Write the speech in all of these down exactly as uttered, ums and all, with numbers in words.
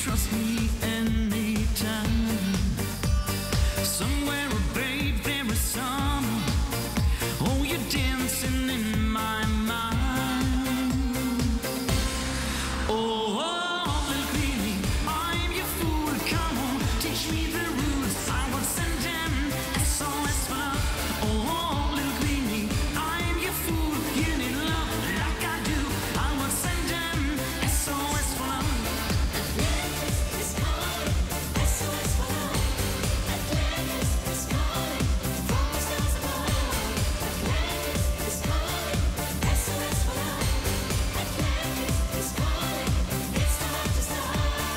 trust me anytime. Somewhere, oh babe, there is some. Oh, you're dancing in my mind. Oh, oh, little queenie, I'm your fool. Come on, teach me the rules. I will send them S O S for love. Oh, little queenie, I'm your fool. You need love like I do. I will send them S O S for love. Atlantis is calling, S O S for love. Atlantis is calling, from the stars above. Atlantis is calling, S O S for love. Atlantis is calling, it's time to start.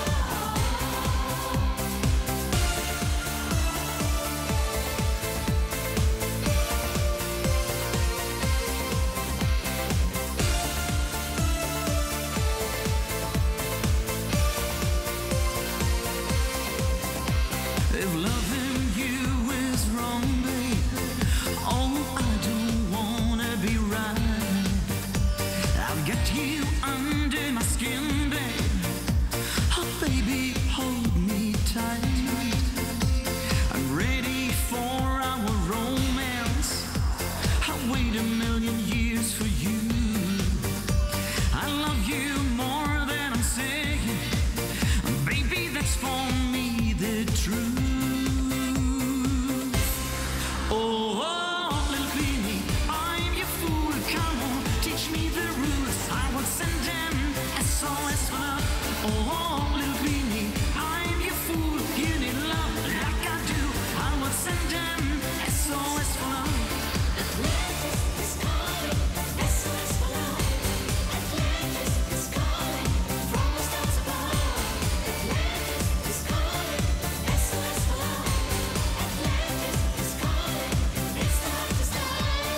If loving you is wrong, babe, oh, I don't wanna be right. I've got you under my skin, babe. Oh, baby, hold me tight. I'm ready for our romance. I'll wait a million years for you. I love you more than I'm saying. Baby, that's for me the truth. Oh, oh, little queenie, I'm your fool. Come on, teach me the rules. I will send them S O S for love. Oh, little queenie, I'm your fool. You need love like I do. I will send them S O S for love. Atlantis is calling, S O S for love. Atlantis is calling, from the stars above. Atlantis is calling, S O S for love. Atlantis is calling, it's time to start.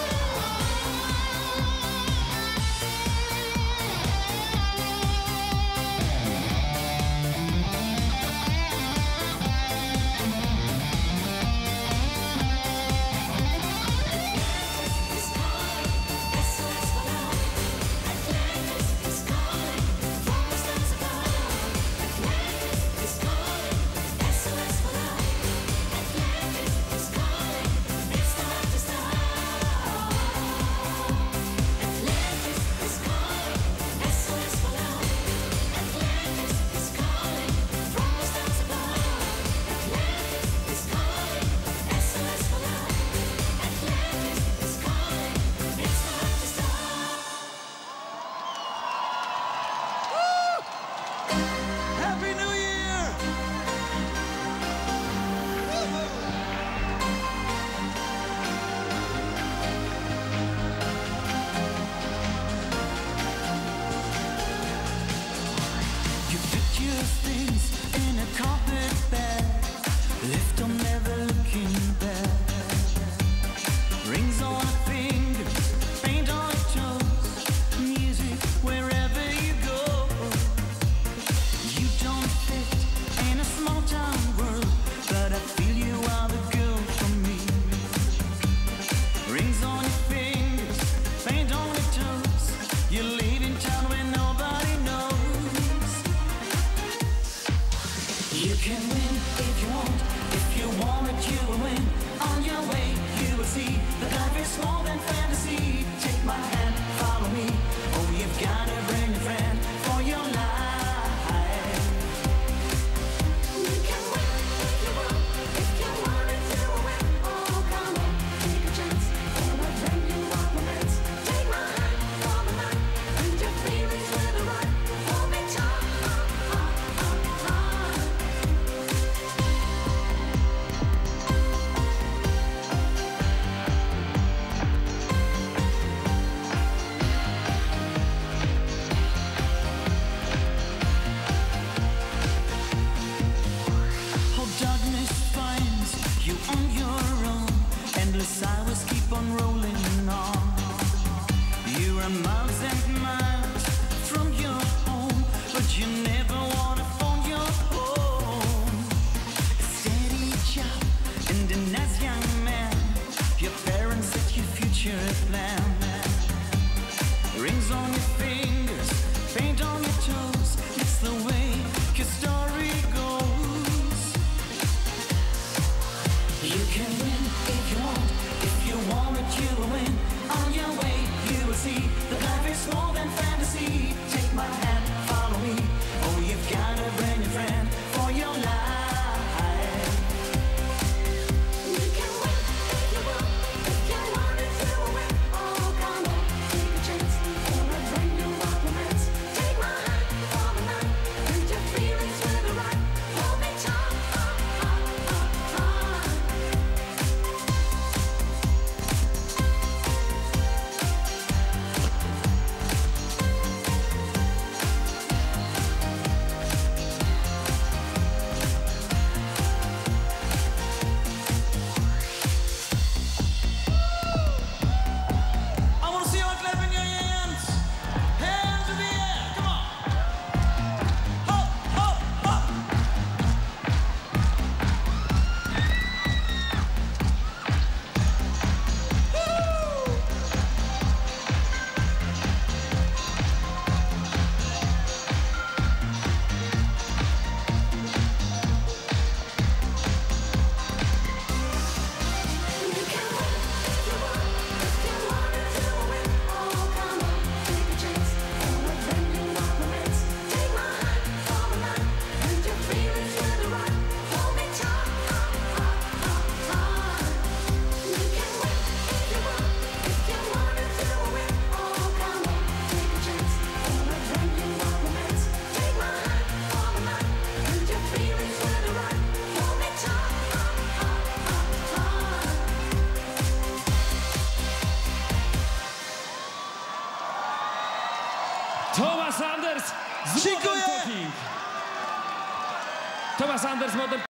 Atlantis is calling, S O S for love. Atlantis is calling, from the stars above. Atlantis is calling, S O S for love. Atlantis is calling, it's time to start. Atlantis is calling, S O S for love. Atlantis is calling, from the stars above. Atlantis is calling, S O S for love. Atlantis is calling, it's time to start. Happy New Year! You put your things in a carpet bag, left them never looking back. Rings on her fingers, paint on her toes, music wherever you go. You don't fit in a small town world, but I feel you are the girl for me. Rings on your fingers, paint on your toes. You live in town where nobody knows. You Thomas Anders z Dziękuję. Modern Talking. Thomas Anders, Modern